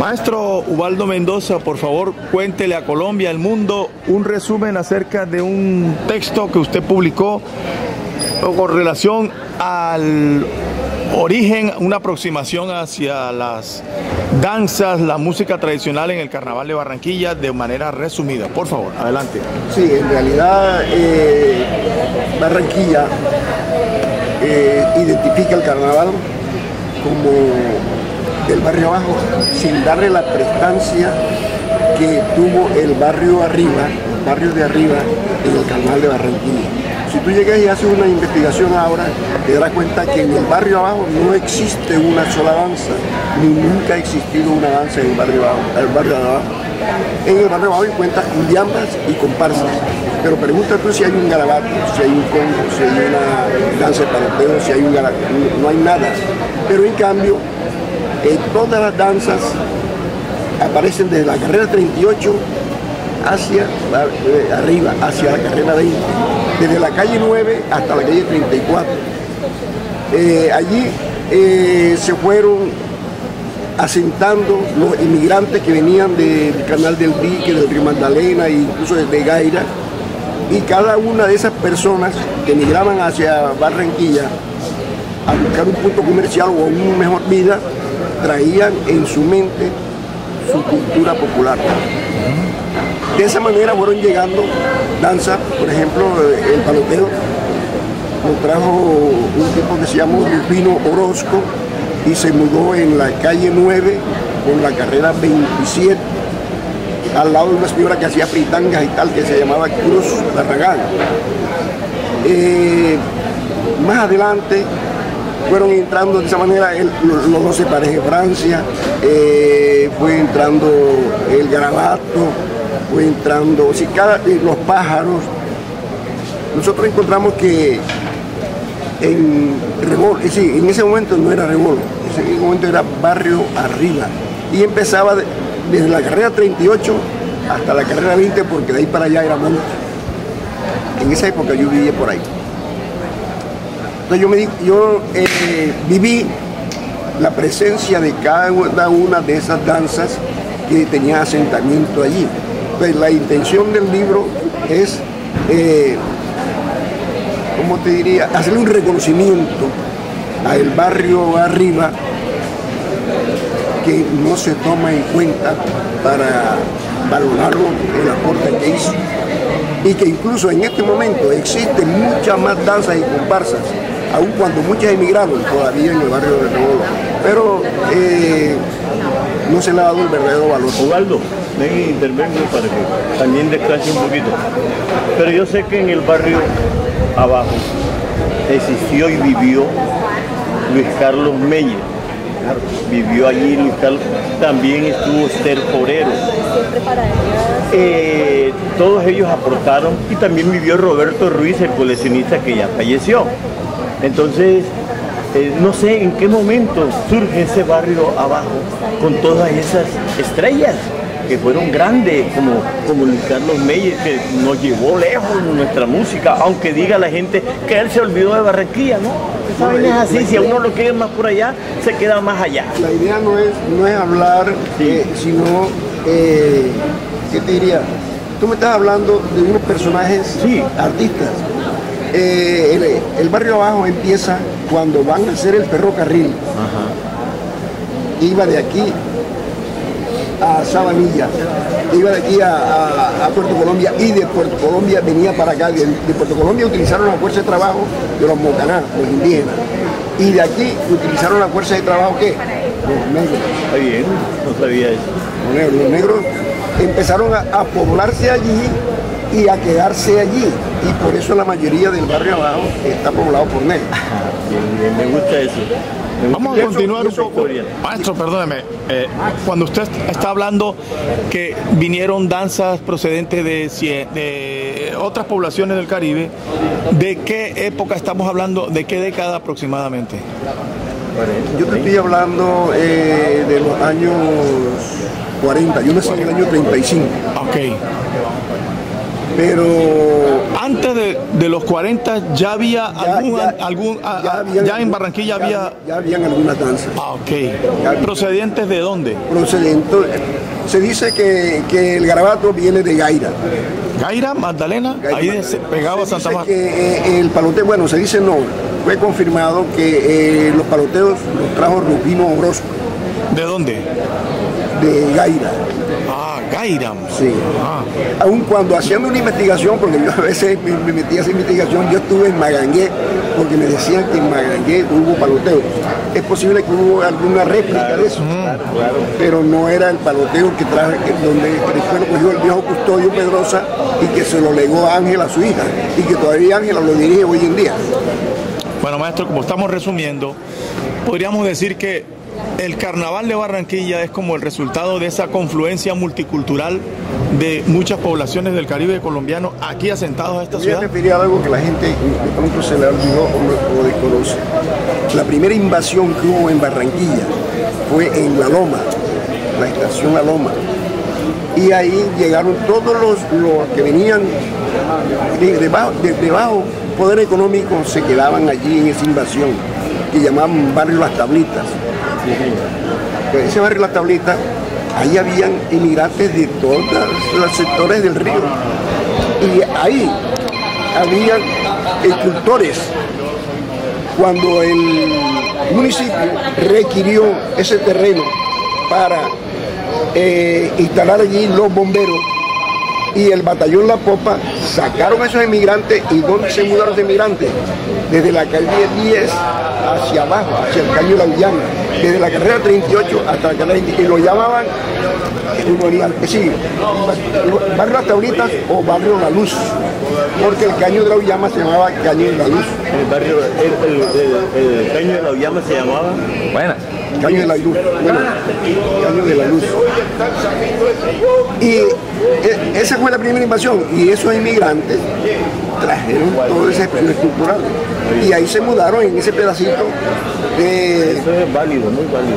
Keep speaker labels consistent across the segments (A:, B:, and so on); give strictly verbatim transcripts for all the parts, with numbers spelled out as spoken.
A: Maestro Ubaldo Mendoza, por favor, cuéntele a Colombia, al mundo, un resumen acerca de un texto que usted publicó con relación al origen, una aproximación hacia las danzas, la música tradicional en el Carnaval de Barranquilla de manera resumida. Por favor, adelante.
B: Sí, en realidad eh, Barranquilla eh, identifica el carnaval como del barrio abajo, sin darle la prestancia que tuvo el barrio arriba, el barrio de arriba en el Carnaval de Barranquilla. Si tú llegas y haces una investigación ahora, te darás cuenta que en el barrio abajo no existe una sola danza, ni nunca ha existido una danza en el barrio abajo. El barrio de abajo. En el barrio abajo encuentras cumbiambas y comparsas, pero pregunta tú si hay un garabato, si hay un congo, si hay una danza de paloteo, si hay un garabato, no hay nada. Pero en cambio, Eh, todas las danzas aparecen desde la carrera treinta y ocho hacia la, eh, arriba, hacia la carrera veinte, desde la calle nueve hasta la calle treinta y cuatro. Eh, allí eh, se fueron asentando los inmigrantes que venían del Canal del Dique, del Río Magdalena e incluso desde Gaira, y cada una de esas personas que emigraban hacia Barranquilla a buscar un punto comercial o una mejor vida, traían en su mente su cultura popular. De esa manera fueron llegando danzas, por ejemplo, el paloteo lo trajo un tipo que se llamó Rufino Orozco y se mudó en la calle nueve con la carrera veintisiete, al lado de una señora que hacía fritangas y tal, que se llamaba Cruz Barragán. Eh, más adelante fueron entrando de esa manera el, los, los doce pares de Francia, eh, fue entrando el garabato, fue entrando, o sea, cada, eh, los pájaros. Nosotros encontramos que en Rebol, es decir, en ese momento no era Rebol, en ese momento era barrio arriba, y empezaba de, desde la carrera treinta y ocho hasta la carrera veinte, porque de ahí para allá era monte. En esa época yo vivía por ahí. Entonces yo, me di, yo eh, viví la presencia de cada una de esas danzas que tenía asentamiento allí. Entonces la intención del libro es, eh, ¿cómo te diría?, hacerle un reconocimiento al barrio arriba que no se toma en cuenta para valorarlo, el aporte que hizo. Y que incluso en este momento existen muchas más danzas y comparsas, aun cuando muchas emigraron todavía en el barrio de Rebolo, pero eh, no se le ha dado el verdadero valor.
C: Ubaldo, ven y intervengo para que también descanse un poquito. Pero yo sé que en el barrio abajo existió y vivió Luis Carlos Meyer. Vivió allí Luis Carlos, también estuvo Esther Forero. Eh, todos ellos aportaron, y también vivió Roberto Ruiz, el coleccionista que ya falleció. Entonces, eh, no sé en qué momento surge ese barrio abajo con todas esas estrellas que fueron grandes, como, como Luis Carlos Meyer, que nos llevó lejos en nuestra música, aunque diga la gente que él se olvidó de Barranquilla, ¿no? Esa vaina es así, si a uno lo quiere más por allá, se queda más allá.
B: La idea no es, no es hablar, sí. eh, sino, eh, ¿qué te diría? Tú me estás hablando de unos personajes, sí, artistas. Eh, el, el barrio abajo empieza cuando van a hacer el ferrocarril. Ajá. Iba de aquí a Sabanilla, iba de aquí a, a, a Puerto Colombia, y de Puerto Colombia venía para acá. De, de Puerto Colombia utilizaron la fuerza de trabajo de los mocaná, los indígenas, y de aquí utilizaron la fuerza de trabajo, ¿qué? Los negros.
C: Está bien, no sabía eso.
B: Los negros, los negros empezaron a, a poblarse allí y a quedarse allí, y por eso la mayoría del barrio abajo está poblado por negros.
C: Bien, bien, me gusta eso.
A: Vamos a continuar un poco. Maestro, perdóneme, eh, cuando usted está hablando que vinieron danzas procedentes de, de otras poblaciones del Caribe, ¿de qué época estamos hablando? ¿De qué década aproximadamente?
B: Yo te estoy hablando eh, de los años cuarenta, yo nací en el año treinta y cinco.
A: Ok.
B: pero
A: antes de, de los cuarenta ya había
B: ya,
A: algún,
B: ya,
A: algún
B: ya,
A: ya,
B: habían,
A: ya en Barranquilla
B: ya,
A: había...
B: ya habían algunas danzas.
A: Ah, ok. ¿Procedentes de dónde?
B: Procedentes, se dice que, que el garabato viene de Gaira.
A: Gaira, Magdalena,
B: Gaira,
A: ahí
B: Magdalena.
A: Se pegaba
B: se
A: Santa
B: dice
A: Marta.
B: que eh, el paloteo, bueno, se dice no, fue confirmado que eh, los paloteos los trajo Rufino Orozco,
A: ¿De dónde?
B: de Gaira.
A: Ah, Gaira.
B: Sí.
A: Ah.
B: Aun cuando haciendo una investigación, porque yo a veces me, me metí a esa investigación, yo estuve en Magangué, porque me decían que en Magangué hubo paloteo. Es posible que hubo alguna réplica
C: Claro,
B: de eso,
C: claro, claro.
B: pero no era el paloteo que traje, que- donde que después lo cogió el viejo Custodio Pedrosa y que se lo legó a Ángela, su hija, y que todavía Ángela lo dirige hoy en día.
A: Bueno, maestro, como estamos resumiendo, podríamos decir que el Carnaval de Barranquilla es como el resultado de esa confluencia multicultural de muchas poblaciones del Caribe colombiano aquí asentados a esta
B: Voy a
A: ciudad.
B: referir a algo que la gente de pronto se le olvidó o no- o desconoce. La primera invasión que hubo en Barranquilla fue en La Loma, la estación La Loma. Y ahí llegaron todos los, los que venían de, de bajo, de- de bajo poder económico, se quedaban allí en esa invasión, que llamaban Barrio Las Tablitas. En ese Barrio Las Tablitas, ahí habían inmigrantes de todos los sectores del río. Y ahí habían escultores. Cuando el municipio requirió ese terreno para eh, instalar allí los bomberos y el batallón La Popa, sacaron a esos inmigrantes. ¿Y dónde se mudaron los inmigrantes? Desde la calle diez hacia abajo, hacia el Caño de la Villana, desde la carrera treinta y ocho hasta la carrera veinte, y lo llamaban, uno haría, sí, Barrio Las Tablitas o Barrio La Luz, porque el Caño de la Villana se llamaba Caño de la Luz.
C: El barrio, el, el, el, el caño de la Ullama se llamaba.
D: Buenas.
B: Caño de la Luz, bueno, Caño de la Luz. Y e- esa fue la primera invasión, y esos inmigrantes trajeron toda esa expresión cultural. Y ahí se mudaron en ese pedacito de...
C: Eso es válido, muy válido.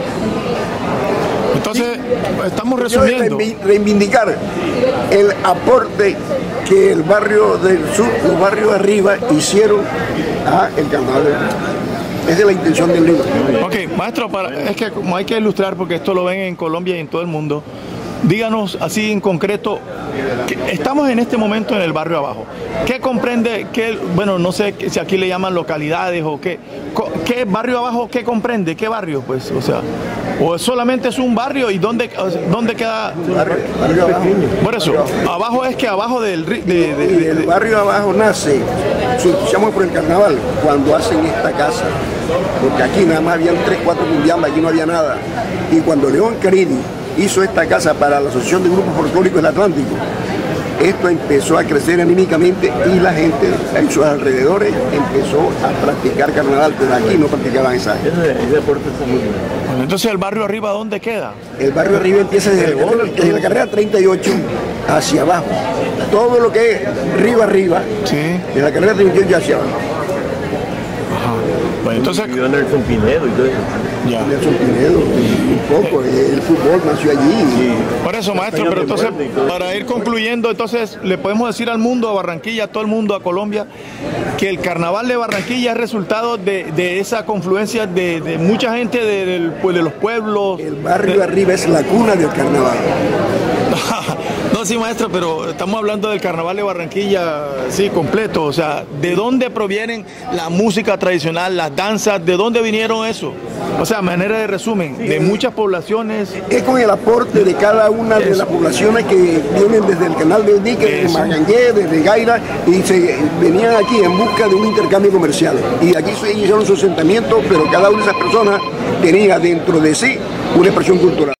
A: Entonces, estamos
B: Yo de
A: resumiendo.
B: reivi- reivindicar el aporte que el barrio del sur, los barrios de arriba hicieron a el carnaval. Esa es la intención del libro.
A: Ok, maestro, para, es que como hay que ilustrar, porque esto lo ven en Colombia y en todo el mundo, díganos así en concreto, que estamos en este momento en el barrio abajo. ¿Qué comprende, qué, bueno, no sé si aquí le llaman localidades o qué, co- qué barrio abajo, qué comprende, qué barrio, pues, o sea, o solamente es un barrio y dónde, o sea, dónde queda,
B: Barrio, barrio abajo.
A: por eso, abajo es que abajo del, ri- de, de-
B: Y
A: de-
B: el
A: de-
B: barrio abajo nace, su entusiasmo por el carnaval, cuando hacen esta casa. Porque aquí nada más habían tres, cuatro cumbiambas, aquí no había nada. Y cuando León Carini hizo esta casa para la Asociación de Grupos Folclóricos del Atlántico, esto empezó a crecer anímicamente y la gente en sus alrededores empezó a practicar carnaval, pero aquí no practicaban esa.
C: Ese, ese aporte está muy bueno.
A: bueno, entonces el barrio arriba, ¿dónde queda?
B: El barrio arriba empieza desde, la carrera- desde la carrera treinta y ocho hacia abajo. Todo lo que es río arriba,
A: Sí.
B: de la carrera treinta y ocho hacia abajo.
A: Bueno, entonces,
C: Vivió Nelson Pinedo y todo eso.
A: ya.
B: Nelson Pinedo, un poco, el fútbol nació allí.
A: Por eso, maestro, pero entonces, para ir concluyendo, entonces, le podemos decir al mundo, a Barranquilla, a todo el mundo, a Colombia, que el carnaval de Barranquilla es resultado de, de esa confluencia de, de mucha gente de, del- pues, de los pueblos.
B: El barrio arriba es la cuna del carnaval.
A: No, sí, maestro, pero estamos hablando del carnaval de Barranquilla, sí, completo. O sea, ¿de dónde provienen la música tradicional, las danzas? ¿De dónde vinieron eso? O sea, manera de resumen, de muchas poblaciones.
B: Es con el aporte de cada una de las poblaciones que vienen desde el canal de Dique, desde
A: Eso.
B: Magangué, desde Gaira, y se venían aquí en busca de un intercambio comercial. Y aquí se hicieron sus asentamientos, pero cada una de esas personas tenía dentro de sí una expresión cultural.